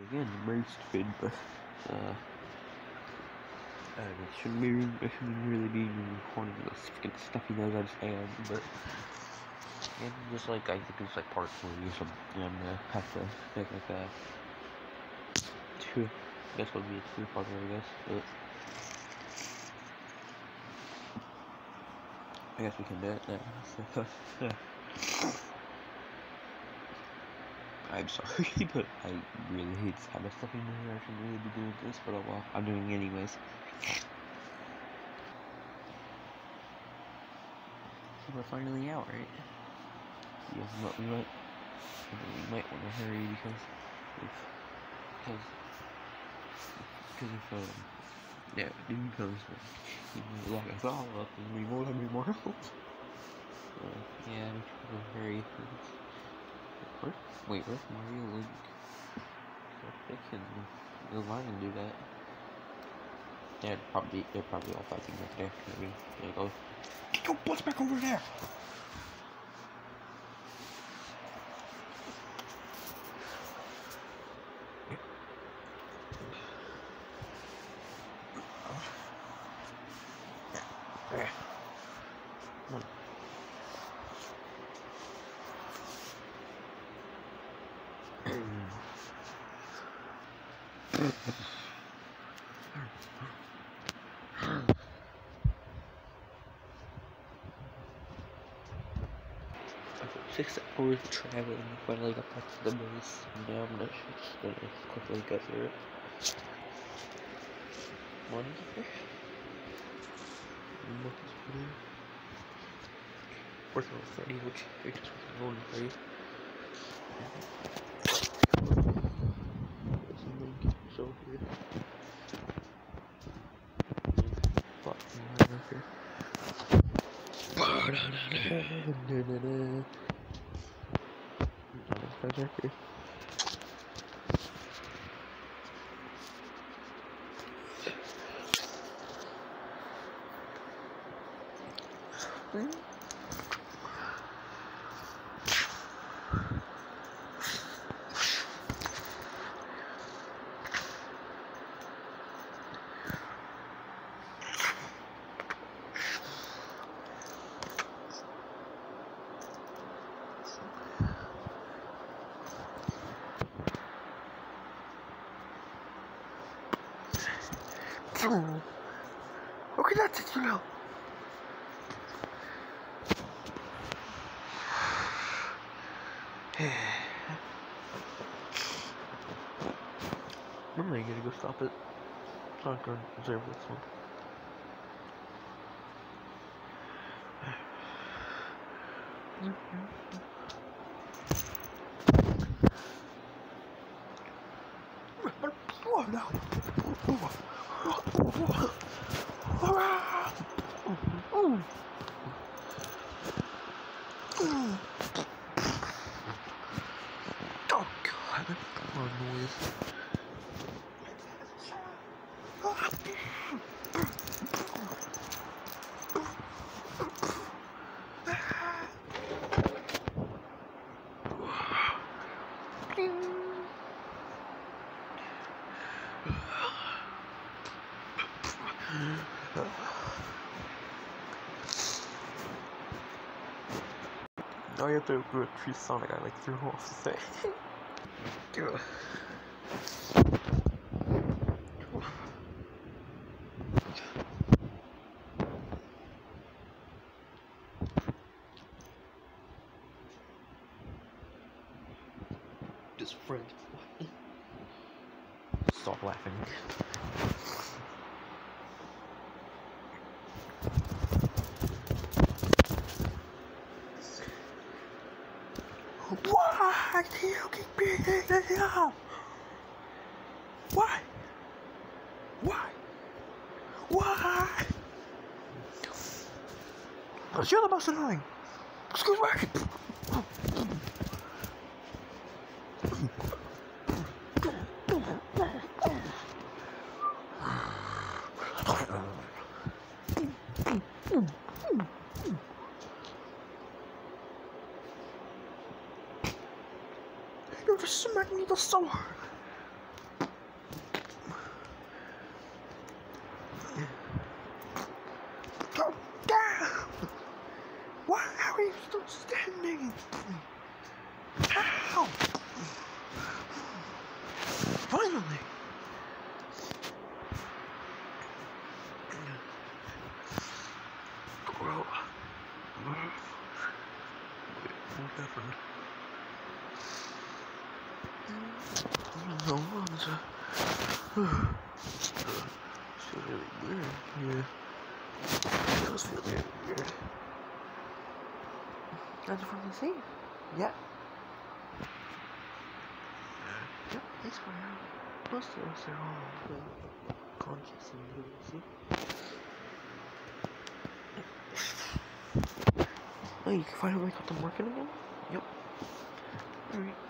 again, very stupid, but I shouldn't really be recording this freaking stuffy nose I just am, but and just like I think it's like part 3 or something. I'm gonna have to make like a two. I guess would be a 2-parter, I guess. But I guess we can do it now. I'm sorry, but I really hate this kind of stuff in here. I shouldn't really be doing this, but oh well, I'm doing it anyways. So we're finally out, right? Yeah, but we might want to hurry because if yeah, because he might lock us all up and we won't have any more help. Yeah, we should hurry. Wait, where's Mario Link? The lion do that. Yeah, they're probably all fighting right there. Maybe there you go. Get your butts back over there! After 6 hours of traveling, I finally got back to the base, and now I'm just gonna quickly go through it. One here. Working on Freddy, which you're just working on Freddy. There's some link show here. Lots of line up here. Okay, that's it, you know. I'm really gonna go stop it. So I'm gonna observe this one. Oh no! Oh god, that's a lot of noise. Now you have to do a tree Sonic I like threw off the thing. Just friend. Stop laughing. Why do you keep beating it up? Why? Why? Why? Because you're the most annoying. Excuse me. You just smacked me so hard. still standing. How? Finally. Bro. What happened? No one's feel really weird. Yeah. It does feel really weird. I just want to see. Yeah. Yep, it's fine. Most of us are all conscious and see. Oh, you can finally got them working again? Yep. Alright.